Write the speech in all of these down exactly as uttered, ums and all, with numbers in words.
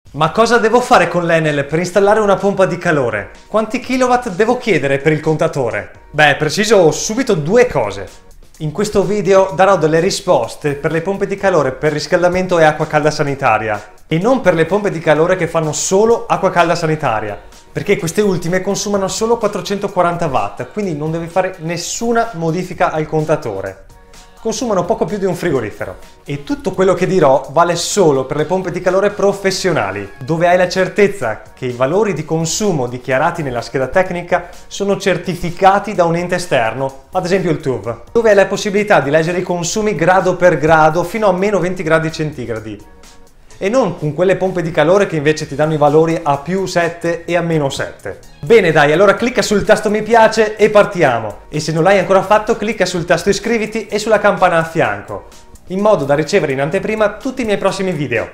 Ma cosa devo fare con l'Enel per installare una pompa di calore? Quanti kilowatt devo chiedere per il contatore? Beh, preciso subito due cose. In questo video darò delle risposte per le pompe di calore per riscaldamento e acqua calda sanitaria e non per le pompe di calore che fanno solo acqua calda sanitaria, perché queste ultime consumano solo quattrocentoquaranta watt, quindi non devi fare nessuna modifica al contatore. Consumano poco più di un frigorifero. E tutto quello che dirò vale solo per le pompe di calore professionali, dove hai la certezza che i valori di consumo dichiarati nella scheda tecnica sono certificati da un ente esterno, ad esempio il T U V, dove hai la possibilità di leggere i consumi grado per grado fino a meno venti gradi centigradi. E non con quelle pompe di calore che invece ti danno i valori a più sette e a meno sette. Bene dai, allora clicca sul tasto mi piace e partiamo. E se non l'hai ancora fatto, clicca sul tasto iscriviti e sulla campana a fianco, in modo da ricevere in anteprima tutti i miei prossimi video.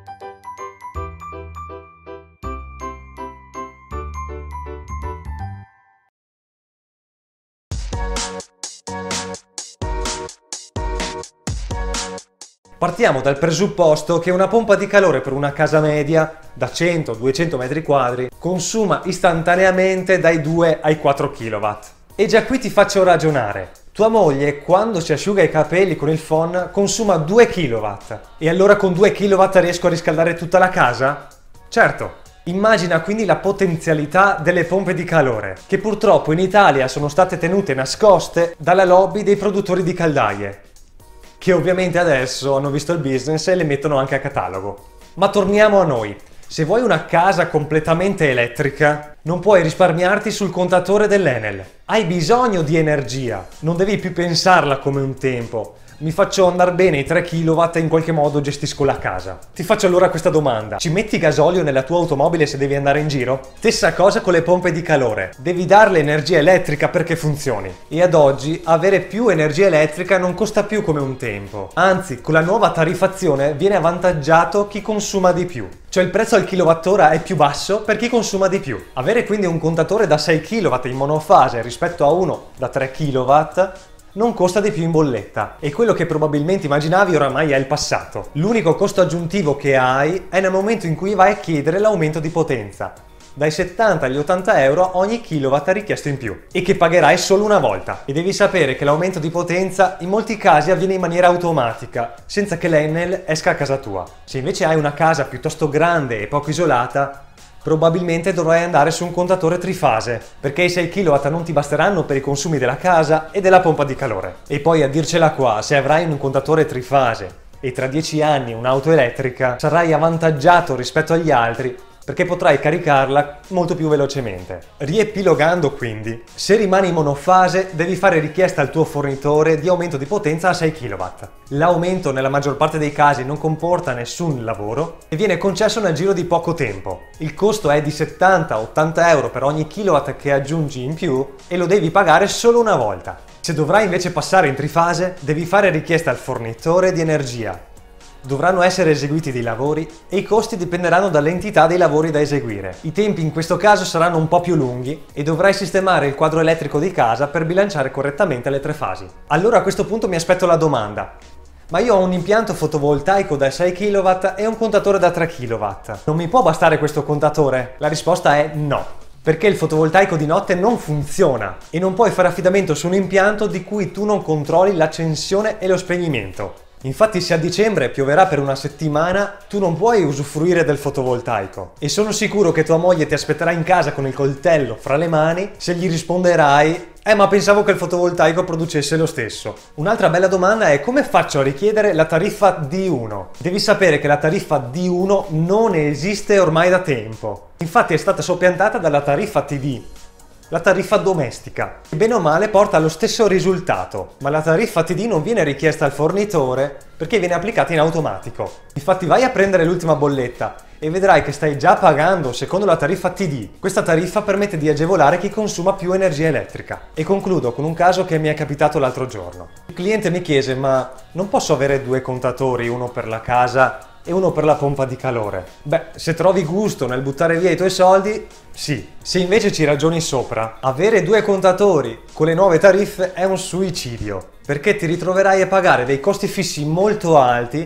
Partiamo dal presupposto che una pompa di calore per una casa media da cento duecento metri quadri consuma istantaneamente dai due ai quattro kilowatt. E già qui ti faccio ragionare. Tua moglie, quando si asciuga i capelli con il phon, consuma due kilowatt. E allora con due kilowatt riesco a riscaldare tutta la casa? Certo. Immagina quindi la potenzialità delle pompe di calore, che purtroppo in Italia sono state tenute nascoste dalla lobby dei produttori di caldaie, che ovviamente adesso hanno visto il business e le mettono anche a catalogo. Ma torniamo a noi. Se vuoi una casa completamente elettrica, non puoi risparmiarti sul contatore dell'Enel. Hai bisogno di energia, non devi più pensarla come un tempo. Mi faccio andare bene i tre kilowatt e in qualche modo gestisco la casa. Ti faccio allora questa domanda. Ci metti gasolio nella tua automobile se devi andare in giro? Stessa cosa con le pompe di calore. Devi darle energia elettrica perché funzioni. E ad oggi avere più energia elettrica non costa più come un tempo. Anzi, con la nuova tariffazione viene avvantaggiato chi consuma di più. Cioè il prezzo al kilowattora è più basso per chi consuma di più. Avere quindi un contatore da sei kilowatt in monofase rispetto a uno da tre kilowatt non costa di più in bolletta, e quello che probabilmente immaginavi oramai è il passato. L'unico costo aggiuntivo che hai è nel momento in cui vai a chiedere l'aumento di potenza, dai settanta agli ottanta euro ogni kilowatt richiesto in più, e che pagherai solo una volta. E devi sapere che l'aumento di potenza in molti casi avviene in maniera automatica, senza che l'Enel esca a casa tua. Se invece hai una casa piuttosto grande e poco isolata, probabilmente dovrai andare su un contatore trifase, perché i sei kilowatt non ti basteranno per i consumi della casa e della pompa di calore. E poi a dircela qua, se avrai un contatore trifase e tra dieci anni un'auto elettrica, sarai avvantaggiato rispetto agli altri perché potrai caricarla molto più velocemente. Riepilogando quindi, se rimani in monofase devi fare richiesta al tuo fornitore di aumento di potenza a sei kilowatt. L'aumento nella maggior parte dei casi non comporta nessun lavoro e viene concesso nel giro di poco tempo. Il costo è di settanta ottanta euro per ogni kilowatt che aggiungi in più e lo devi pagare solo una volta. Se dovrai invece passare in trifase, devi fare richiesta al fornitore di energia. Dovranno essere eseguiti dei lavori e i costi dipenderanno dall'entità dei lavori da eseguire. I tempi in questo caso saranno un po' più lunghi e dovrai sistemare il quadro elettrico di casa per bilanciare correttamente le tre fasi. Allora a questo punto mi aspetto la domanda: ma io ho un impianto fotovoltaico da sei kilowatt e un contatore da tre kilowatt. Non mi può bastare questo contatore? La risposta è no. Perché il fotovoltaico di notte non funziona e non puoi fare affidamento su un impianto di cui tu non controlli l'accensione e lo spegnimento. Infatti se a dicembre pioverà per una settimana, tu non puoi usufruire del fotovoltaico. E sono sicuro che tua moglie ti aspetterà in casa con il coltello fra le mani se gli risponderai: Eh ma pensavo che il fotovoltaico producesse lo stesso. Un'altra bella domanda è: come faccio a richiedere la tariffa D uno? Devi sapere che la tariffa D uno non esiste ormai da tempo. Infatti è stata soppiantata dalla tariffa T D, la tariffa domestica, che bene o male porta allo stesso risultato, ma la tariffa T D non viene richiesta al fornitore perché viene applicata in automatico. Infatti vai a prendere l'ultima bolletta e vedrai che stai già pagando secondo la tariffa T D. Questa tariffa permette di agevolare chi consuma più energia elettrica. E concludo con un caso che mi è capitato l'altro giorno. Il cliente mi chiese: ma non posso avere due contatori, uno per la casa e uno per la pompa di calore? Beh, se trovi gusto nel buttare via i tuoi soldi, sì. Se invece ci ragioni sopra, avere due contatori con le nuove tariffe è un suicidio, perché ti ritroverai a pagare dei costi fissi molto alti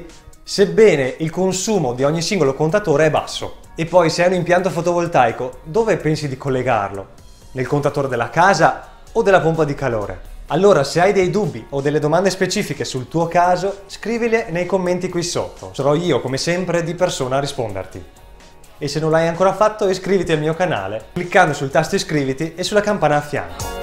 sebbene il consumo di ogni singolo contatore è basso. E poi, se hai un impianto fotovoltaico, dove pensi di collegarlo? Nel contatore della casa o della pompa di calore? Allora, se hai dei dubbi o delle domande specifiche sul tuo caso, scrivile nei commenti qui sotto. Sarò io, come sempre, di persona a risponderti. E se non l'hai ancora fatto, iscriviti al mio canale cliccando sul tasto iscriviti e sulla campana a fianco.